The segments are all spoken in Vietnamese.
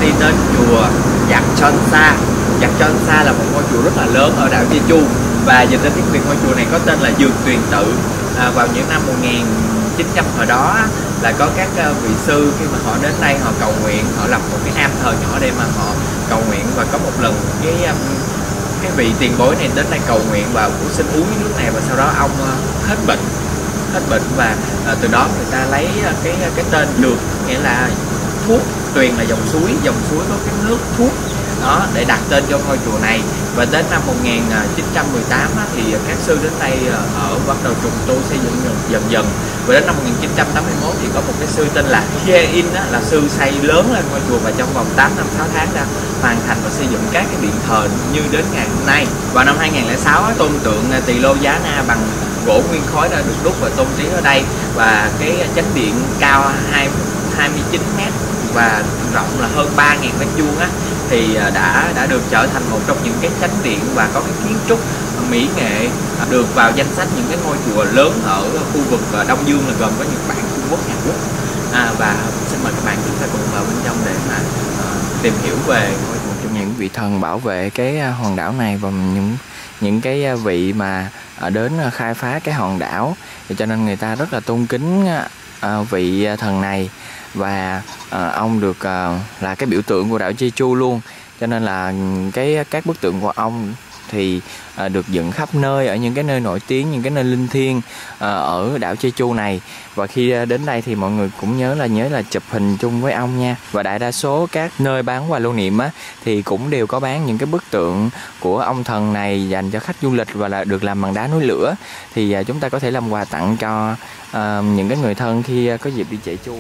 đi đến chùa Giặc Chon Sa. Giặc Chon Sa là một ngôi chùa rất là lớn ở đảo Jeju, và dịch ra tiếng Việt ngôi chùa này có tên là Dược Tuyền Tự. Vào những năm 1900 hồi đó là có các vị sư khi mà họ đến đây họ cầu nguyện, họ lập một cái am thờ nhỏ để mà họ cầu nguyện. Và có một lần cái vị tiền bối này đến đây cầu nguyện và xin uống cái nước này, và sau đó ông hết bệnh và từ đó người ta lấy cái tên Dược, nghĩa là thuốc, Tuyền là dòng suối có cái nước thuốc đó để đặt tên cho ngôi chùa này. Và đến năm 1918 thì các sư đến đây ở bắt đầu trùng tu xây dựng dần. Và đến năm 1981 thì có một cái sư tên là Hye In là sư xây lớn lên ngôi chùa, và trong vòng 8 năm 6 tháng đã hoàn thành và xây dựng các cái điện thờ như đến ngày hôm nay. Vào năm 2006 tôn tượng Tỳ Lô Giá Na bằng gỗ nguyên khối đã được đúc và tôn trí ở đây, và cái chánh điện cao 29 m và rộng là hơn 3.000 m2 thì đã được trở thành một trong những cái chánh điện và có cái kiến trúc mỹ nghệ, được vào danh sách những cái ngôi chùa lớn ở khu vực Đông Dương, là gồm có Nhật Bản, Trung Quốc, Hàn Quốc. Và xin mời các bạn chúng ta cùng vào bên trong để mà tìm hiểu về ngôi chùa. Trong những vị thần bảo vệ cái hòn đảo này và những cái vị mà đến khai phá cái hòn đảo, cho nên người ta rất là tôn kính vị thần này, và ông được là cái biểu tượng của đảo Jeju luôn. Cho nên là các bức tượng của ông thì được dựng khắp nơi, ở những cái nơi nổi tiếng, những cái nơi linh thiêng ở đảo Jeju này. Và khi đến đây thì mọi người cũng nhớ là chụp hình chung với ông nha. Và đại đa số các nơi bán quà lưu niệm thì cũng đều có bán những cái bức tượng của ông thần này dành cho khách du lịch, và là được làm bằng đá núi lửa. Thì chúng ta có thể làm quà tặng cho những cái người thân khi có dịp đi Jeju.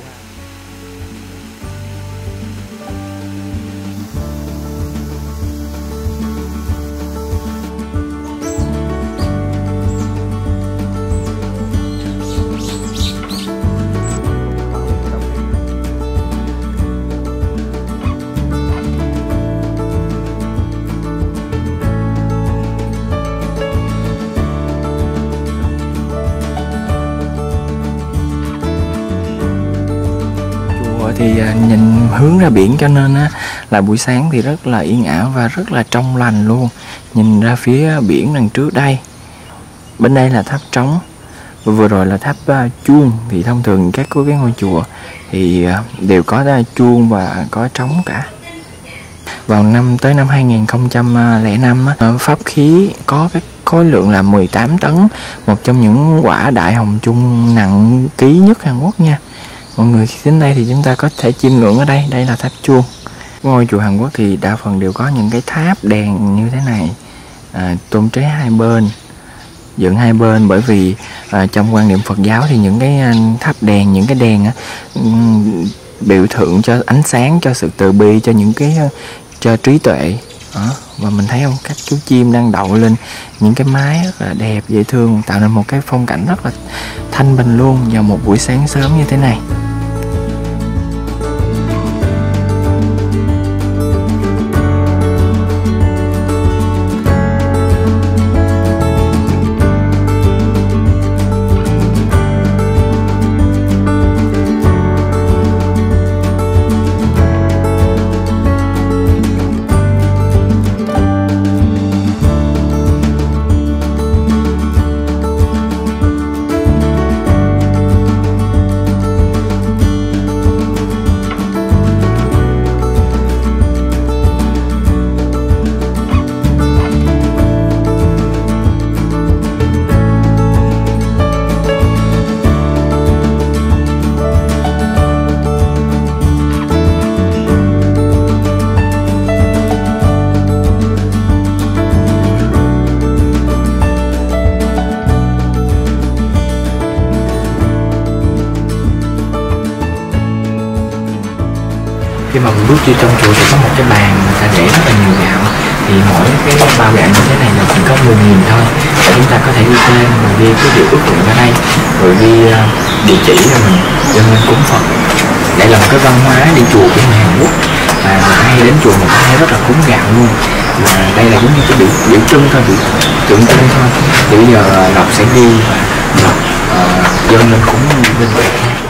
Thì nhìn hướng ra biển, cho nên là buổi sáng thì rất là yên ả và rất là trong lành luôn. Nhìn ra phía biển đằng trước đây, bên đây là tháp trống, và vừa rồi là tháp chuông. Thì thông thường các cái ngôi chùa thì đều có chuông và có trống cả. Vào tới năm 2005 pháp khí có cái khối lượng là 18 tấn, một trong những quả đại hồng chung nặng ký nhất Hàn Quốc nha. Mọi người khi đến đây thì chúng ta có thể chiêm ngưỡng ở đây. Đây là tháp chuông. Ngôi chùa Hàn Quốc thì đa phần đều có những cái tháp đèn như thế này, tôn trí hai bên, dựng hai bên. Bởi vì trong quan niệm Phật giáo thì những cái tháp đèn, những cái đèn biểu tượng cho ánh sáng, cho sự từ bi, cho trí tuệ. Và mình thấy không, các chú chim đang đậu lên những cái mái rất là đẹp, dễ thương, tạo nên một cái phong cảnh rất là thanh bình luôn vào một buổi sáng sớm như thế này. Khi mà mình bước vô trong chùa thì có một cái bàn người ta để rất là nhiều gạo, thì mỗi cái bao gạo như thế này là chỉ có 10.000 thôi, và chúng ta có thể ghi tên và ghi cái điều ước nguyện ở đây, rồi ghi địa chỉ cho mình cúng Phật. Đây là một cái văn hóa đi chùa của người Hàn Quốc, và người ta hay đến chùa người ta hay rất là cúng gạo luôn. Và đây là giống như cái biểu trưng thôi, tượng trưng thôi. Thì bây giờ Lộc sẽ ghi và Lộc dâng lên cúng linh vật.